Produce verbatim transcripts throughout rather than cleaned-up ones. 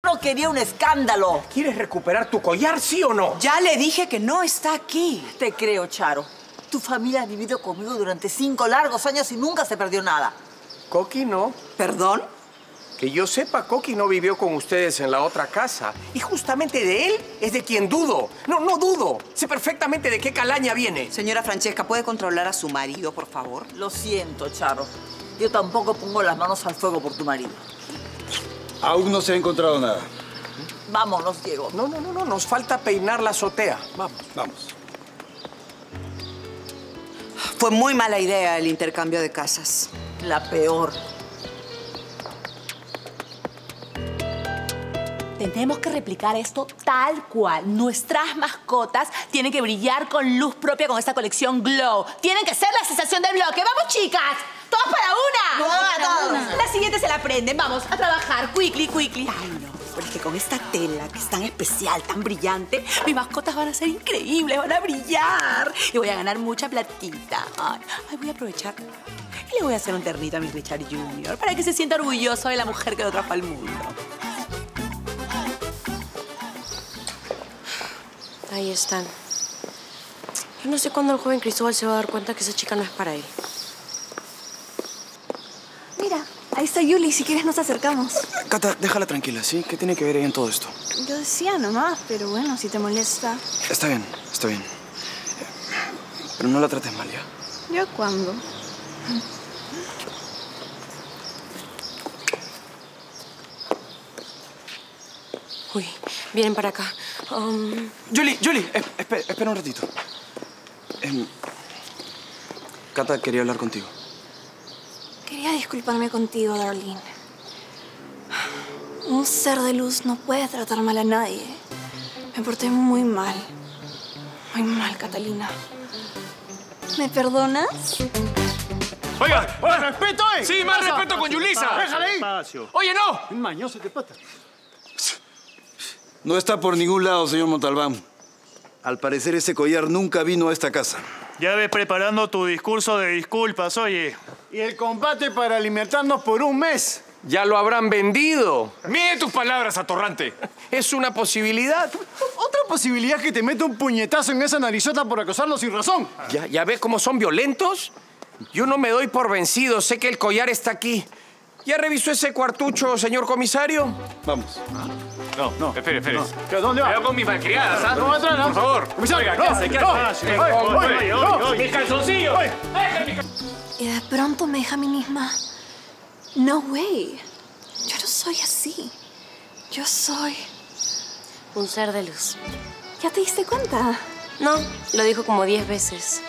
No quería un escándalo. ¿Quieres recuperar tu collar, sí o no? Ya le dije que no está aquí. Te creo, Charo. Tu familia ha vivido conmigo durante cinco largos años y nunca se perdió nada. Coqui no. ¿Perdón? Que yo sepa, Coqui no vivió con ustedes en la otra casa. Y justamente de él es de quien dudo. No, no dudo. Sé perfectamente de qué calaña viene. Señora Francesca, ¿puede controlar a su marido, por favor? Lo siento, Charo. Yo tampoco pongo las manos al fuego por tu marido. Aún no se ha encontrado nada. Vámonos, Diego. No, no, no, no. Nos falta peinar la azotea. Vamos. Vamos. Fue muy mala idea el intercambio de casas. La peor. Tenemos que replicar esto tal cual. Nuestras mascotas tienen que brillar con luz propia con esta colección Glow. Tienen que ser la sensación del bloque. ¡Vamos, chicas! ¡Todas para una! ¡Todas para una! La siguiente se la aprenden. Vamos a trabajar. Quickly, quickly. Ay, no. Pero es que con esta tela que es tan especial, tan brillante, mis mascotas van a ser increíbles, van a brillar. Y voy a ganar mucha platita. Ay, ay voy a aprovechar. Y le voy a hacer un ternito a mi Richard junior para que se sienta orgulloso de la mujer que lo trajo al mundo. Ahí están. Yo no sé cuándo el joven Cristóbal se va a dar cuenta que esa chica no es para él. Mira, ahí está Yuli. Si quieres nos acercamos. Cata, déjala tranquila, ¿sí? ¿Qué tiene que ver ella en todo esto? Yo decía nomás, pero bueno, si te molesta. Está bien, está bien. Pero no la trates mal, ¿ya? ¿Yo cuándo? Uy, vienen para acá. Um... Julie, Julie, eh, espera, espera un ratito. Eh, Cata quería hablar contigo. Quería disculparme contigo, Darlene. Un ser de luz no puede tratar mal a nadie. Me porté muy mal. Muy mal, Catalina. ¿Me perdonas? Oiga, ¡Más respeto, eh! sí, más respeto con Yulisa. ¡Déjale ahí! Despacio. Oye, no. Un mañoso te pata. No está por ningún lado, señor Montalbán. Al parecer ese collar nunca vino a esta casa. Ya ves preparando tu discurso de disculpas, oye. Y el combate para alimentarnos por un mes. Ya lo habrán vendido. Mide tus palabras, atorrante. Es una posibilidad. Otra posibilidad es que te meta un puñetazo en esa narizota por acosarlo sin razón. ¿Ya, ya ves cómo son violentos? Yo no me doy por vencido. Sé que el collar está aquí. ¿Ya revisó ese cuartucho, señor comisario? Vamos. No, no, espere, espere. ¿Pero dónde va? Cuidado con mis malcriadas, ¿ah? No va a entrar, ¿no? Por favor. Comisario, Oiga, ¿qué no, hace? ¿Qué no, hace? no, Oye, oye, oye, no. oye, ¡mis calzoncillos! Y de pronto me dije a mí misma, no way, yo no soy así. Yo soy... Un ser de luz. ¿Ya te diste cuenta? No, lo dijo como diez veces.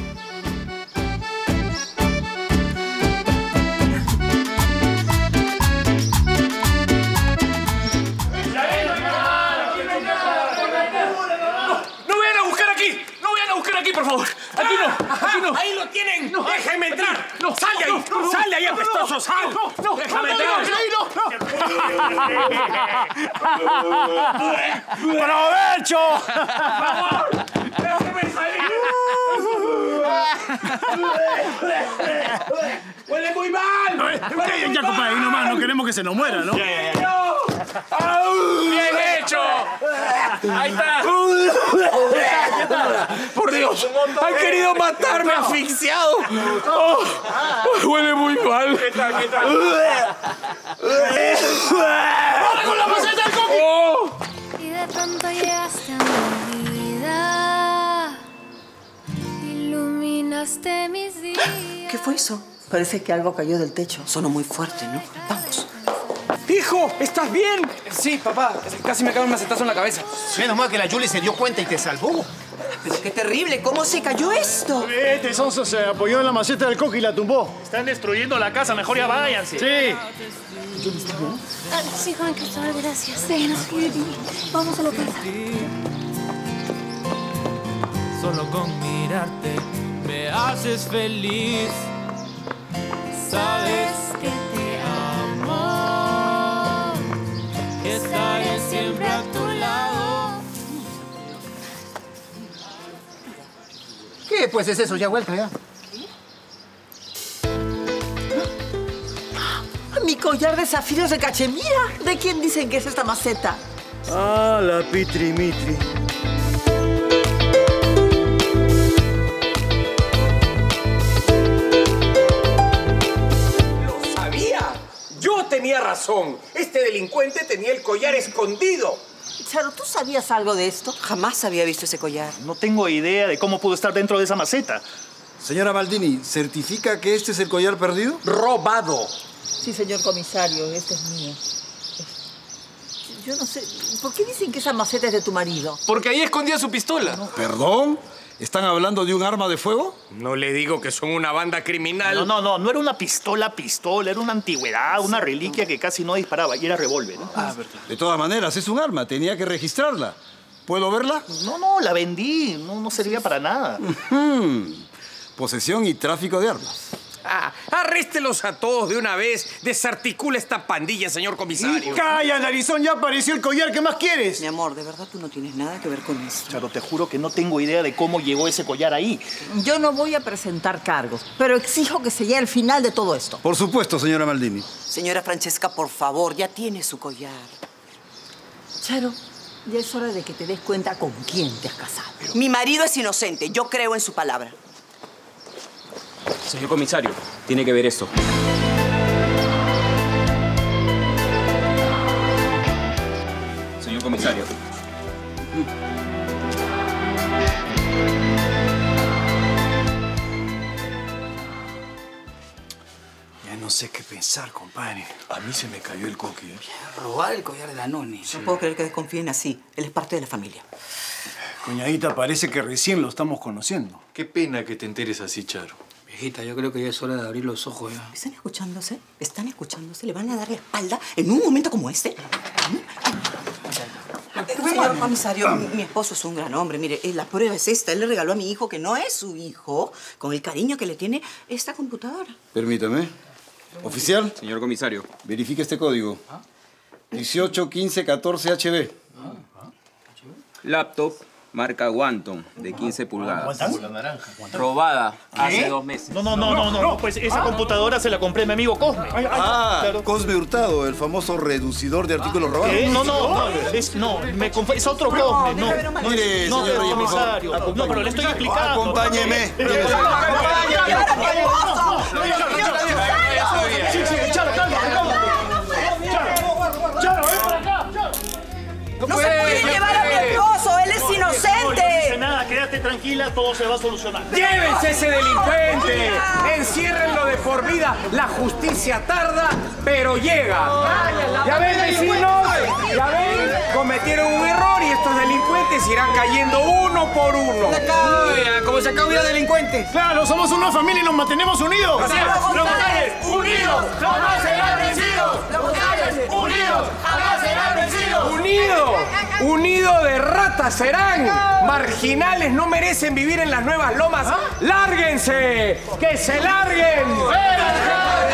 Por favor, aquí no, aquí no. ¡Ahí lo tienen! No, ¡Déjenme entrar! no, ¡Sal de ahí! no, no, ¡Sal de ahí, no, apestoso! ¡Sal! no, no, ¡Déjame no, entrar! ¡Provecho! ¡Por favor! ¡Déjeme salir! ¡Huele muy mal! Ya, compadre, ahí nomás, no queremos que se nos muera, ¿no? ¡Bien hecho! ¡Ahí está! ¡Por Dios! ¡Han querido matarme asfixiado! Oh, ¡huele muy mal! ¿Qué tal, qué tal? ¡Corre con la maceta del coqui! Oh. Y de pronto llegaste a mi vida, iluminaste mis días. ¿Qué fue eso? Parece que algo cayó del techo. Sonó muy fuerte, ¿no? Vamos. ¡Hijo! ¿Estás bien? Sí, papá. Casi me cae un macetazo en la cabeza. Menos mal que la Julie se dio cuenta y te salvó. Pero qué terrible, ¿cómo se cayó esto? Este sonso se apoyó en la maceta del coqui y la tumbó. Están destruyendo la casa, mejor ya váyanse. Sí. Ah, sí, joven Cristóbal, gracias. Sí, no sé, vamos a la casa. Solo con mirarte me haces feliz. Sabes que te amo. Estaré siempre a tu lado. ¿Qué? Pues es eso, ya vuelta, ya. Mi collar de zafiros de cachemira. ¿De quién dicen que es esta maceta? Ah, la Pitri Mitri. ¡Lo sabía! Yo tenía razón. Este delincuente tenía el collar escondido. Charo, ¿tú sabías algo de esto? Jamás había visto ese collar. No tengo idea de cómo pudo estar dentro de esa maceta. Señora Maldini, ¿certifica que este es el collar perdido? Robado. Sí, señor comisario, este es mío. Yo no sé, ¿por qué dicen que esa maceta es de tu marido? Porque ahí escondía su pistola. No. ¿Perdón? ¿Están hablando de un arma de fuego? No le digo que son una banda criminal. No, no, no, no era una pistola, pistola, era una antigüedad, una reliquia que casi no disparaba y era revólver, ¿no? Ah, verdad. De todas maneras, es un arma, tenía que registrarla. ¿Puedo verla? No, no, la vendí, no, no servía para nada. Posesión y tráfico de armas. Ah, arréstelos a todos de una vez. Desarticula esta pandilla, señor comisario. ¡Calla, narizón! Ya apareció el collar. ¿Qué más quieres? Mi amor, de verdad tú no tienes nada que ver con eso. Charo, te juro que no tengo idea de cómo llegó ese collar ahí. Yo no voy a presentar cargos, pero exijo que se llegue al final de todo esto. Por supuesto, señora Maldini. Señora Francesca, por favor, ya tiene su collar. Charo, ya es hora de que te des cuenta con quién te has casado. Mi marido es inocente. Yo creo en su palabra. Señor comisario, tiene que ver esto. Señor comisario. Ya no sé qué pensar, compadre. A mí se me cayó el coqui, ¿eh? Robar el collar de la noni. No puedo creer que desconfíen así. Él es parte de la familia. Cuñadita, parece que recién lo estamos conociendo. Qué pena que te enteres así, Charo. Viejita, yo creo que ya es hora de abrir los ojos ya. ¿Están escuchándose? ¿Están escuchándose? ¿Le van a dar la espalda en un momento como este? Señor comisario, mi esposo es un gran hombre. Mire, la prueba es esta. Él le regaló a mi hijo, que no es su hijo, con el cariño que le tiene, esta computadora. Permítame. Oficial. Señor comisario. Verifique este código. dieciocho quince catorce H B. Laptop marca Wanton de quince pulgadas. ¿Wanton? Robada ¿Qué? hace dos meses. No, no, no, no, no, no, pues esa computadora se la compré a mi amigo Cosme. Ah, claro. Cosme Hurtado, el famoso reducidor de artículos robados. ¿Qué? No, no, no, es, no, me conf... es otro Cosme, no. no mire, no, señor Reyes, por favor, comisario, no, no, pero le estoy explicando. Acompáñeme. Sí, sí, Charo, calma, calma. Charo, ven para acá. ¡No se puede llevar a mi esposo! ¡Él es inocente! No dice nada, quédate tranquila, todo se va a solucionar. ¡Llévense ese delincuente! ¡Enciérrenlo de por vida! La justicia tarda, pero llega. ¿Ya ven, vecinos? ¿Ya ven? Cometieron un error y estos delincuentes irán cayendo uno por uno. Como se acaba de delincuente. Claro, somos una familia y nos mantenemos unidos. Así es. Los González, unidos, jamás serán vencidos. Los González, unidos, jamás serán vencidos. ¡Unidos! ¡Unidos de ratas serán! ¡Marginales no merecen vivir en las nuevas lomas! ¡Lárguense! ¡Que se larguen!